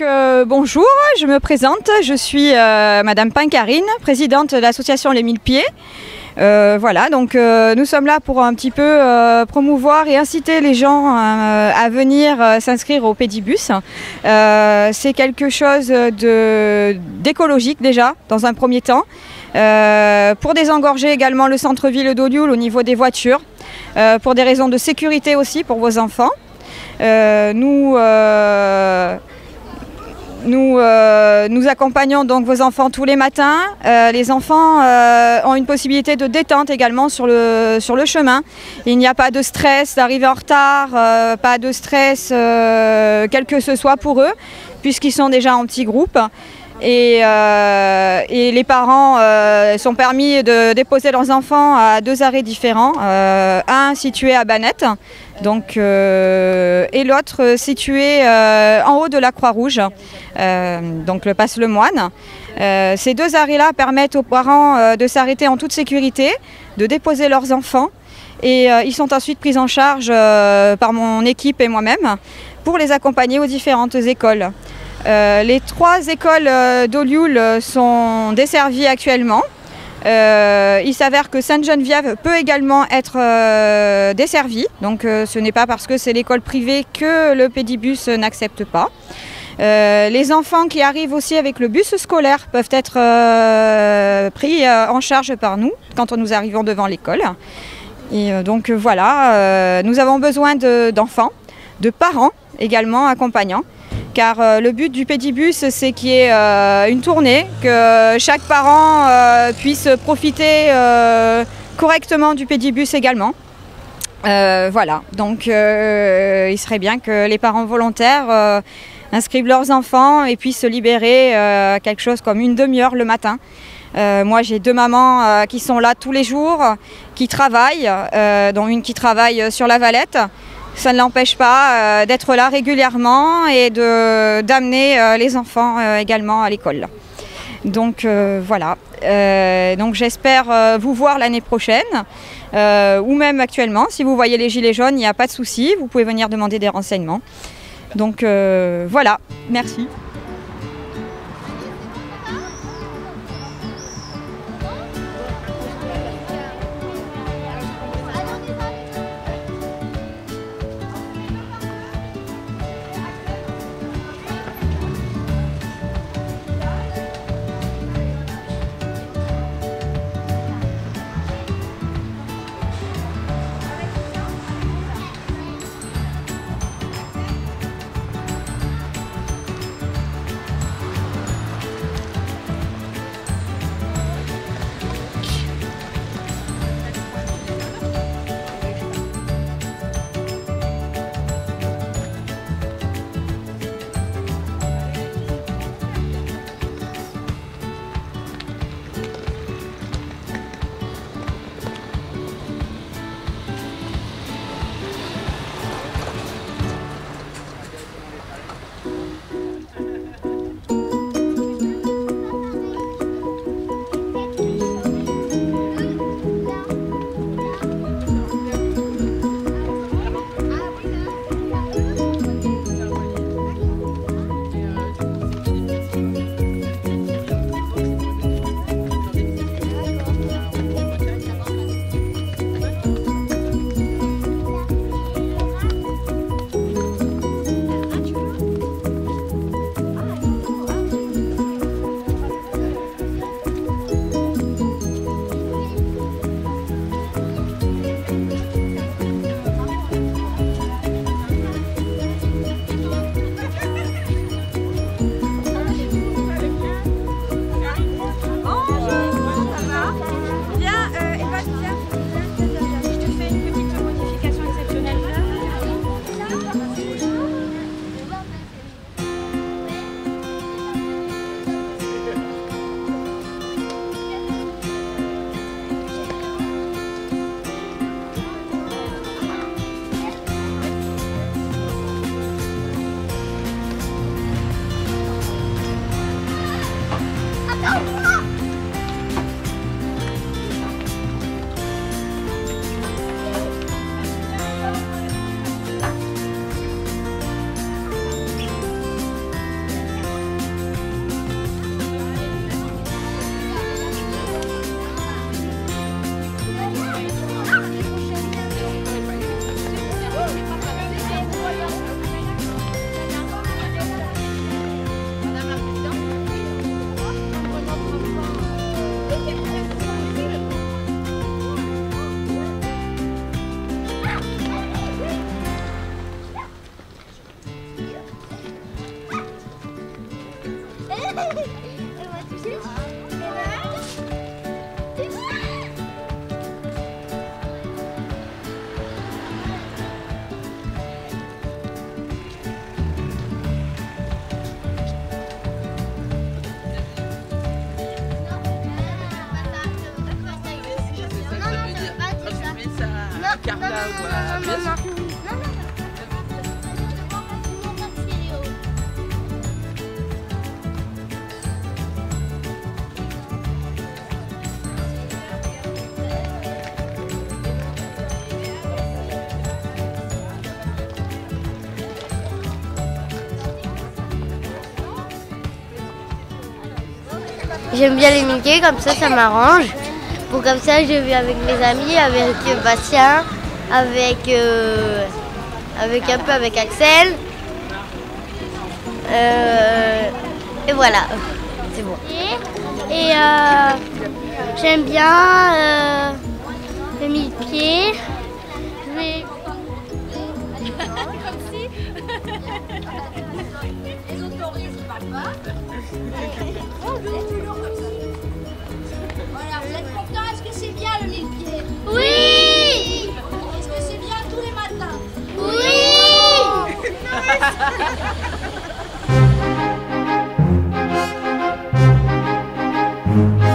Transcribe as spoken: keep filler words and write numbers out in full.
Donc euh, bonjour, je me présente, je suis euh, Madame Pincarine, présidente de l'association Les Mille Pieds. Euh, voilà, donc euh, nous sommes là pour un petit peu euh, promouvoir et inciter les gens euh, à venir euh, s'inscrire au Pédibus. Euh, c'est quelque chose de, d'écologique déjà, dans un premier temps, euh, pour désengorger également le centre-ville d'Olioul au niveau des voitures, euh, pour des raisons de sécurité aussi pour vos enfants. Euh, nous, euh, nous, euh, nous accompagnons donc vos enfants tous les matins. Euh, les enfants euh, ont une possibilité de détente également sur le, sur le chemin. Il n'y a pas de stress d'arriver en retard, euh, pas de stress euh, quel que ce soit pour eux, puisqu'ils sont déjà en petits groupes. Et, euh, et les parents euh, sont permis de déposer leurs enfants à deux arrêts différents, euh, un situé à Banette, donc, euh, et l'autre situé euh, en haut de la Croix-Rouge, euh, donc le Passe le Moine. Euh, ces deux arrêts-là permettent aux parents euh, de s'arrêter en toute sécurité, de déposer leurs enfants, et euh, ils sont ensuite pris en charge euh, par mon équipe et moi-même pour les accompagner aux différentes écoles. Euh, les trois écoles euh, d'Olioul sont desservies actuellement. Euh, il s'avère que Sainte-Geneviève peut également être euh, desservie. Donc euh, ce n'est pas parce que c'est l'école privée que le Pédibus n'accepte pas. Euh, les enfants qui arrivent aussi avec le bus scolaire peuvent être euh, pris euh, en charge par nous quand nous arrivons devant l'école. Et euh, donc voilà, euh, nous avons besoin de, d'enfants, de parents également accompagnants. Car euh, le but du Pédibus, c'est qu'il y ait euh, une tournée, que chaque parent euh, puisse profiter euh, correctement du Pédibus également. Euh, voilà, donc euh, il serait bien que les parents volontaires euh, inscrivent leurs enfants et puissent se libérer euh, quelque chose comme une demi-heure le matin. Euh, moi j'ai deux mamans euh, qui sont là tous les jours, qui travaillent, euh, dont une qui travaille sur la Valette. Ça ne l'empêche pas euh, d'être là régulièrement et de, d'amener euh, les enfants euh, également à l'école. Donc euh, voilà, euh, donc j'espère euh, vous voir l'année prochaine euh, ou même actuellement. Si vous voyez les gilets jaunes, il n'y a pas de souci, vous pouvez venir demander des renseignements. Donc euh, voilà, merci. Carla ou à Non, Jess. non, non. J'aime bien les Mickey, comme ça, ça m'arrange. Pour comme ça, je vais avec mes amis, avec euh, Bastien, avec, euh, avec un peu avec Axel. Euh, et voilà, c'est bon. Et euh, j'aime bien euh, les mille pieds. Je vais... Voilà, vous êtes contents? Est-ce que c'est bien le mille-pieds? Oui! Est-ce que c'est bien tous les matins? Oui! Oui.